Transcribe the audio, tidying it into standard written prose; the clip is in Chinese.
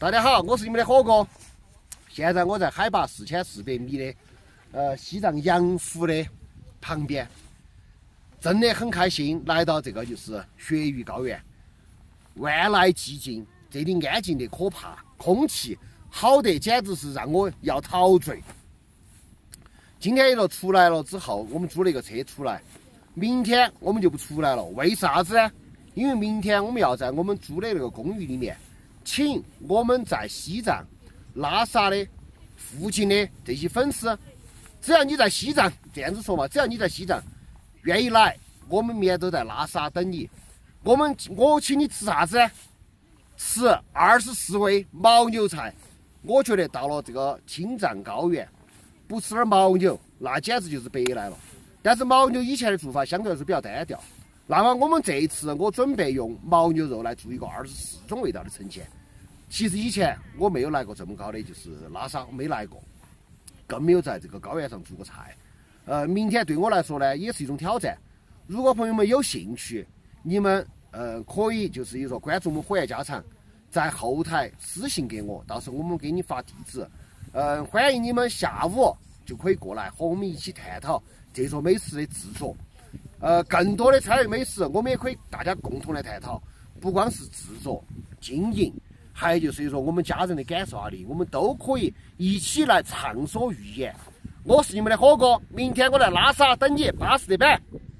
大家好，我是你们的火哥。现在我在海拔4400米的西藏羊湖的旁边，真的很开心来到这个就是雪域高原，万籁寂静，这里安静的可怕，空气好得简直是让我要陶醉。今天一路出来了之后，我们租了一个车出来，明天我们就不出来了。为啥子呢？因为明天我们要在我们租的那个公寓里面，请我们在西藏拉萨的附近的这些粉丝，只要你在西藏，这样子说嘛，只要你在西藏愿意来，我们明天都在拉萨等你。我请你吃啥子呢？吃24味牦牛菜。我觉得到了这个青藏高原，不吃点牦牛，那简直就是白来了。但是牦牛以前的做法相对来说比较单调。那么我们这一次，我准备用牦牛肉来做一个24种味道的呈现。其实以前我没有来过这么高的，就是拉萨没来过，更没有在这个高原上做过菜。明天对我来说呢，也是一种挑战。如果朋友们有兴趣，你们可以就是说关注我们火焰家常，在后台私信给我，到时候我们给你发地址。欢迎你们下午就可以过来和我们一起探讨这座美食的制作。更多的川渝美食，我们也可以大家共同来探讨，不光是制作、经营，还有就是说我们家人的感受力，我们都可以一起来畅所欲言。我是你们的火哥，明天我在拉萨等你，巴适的板。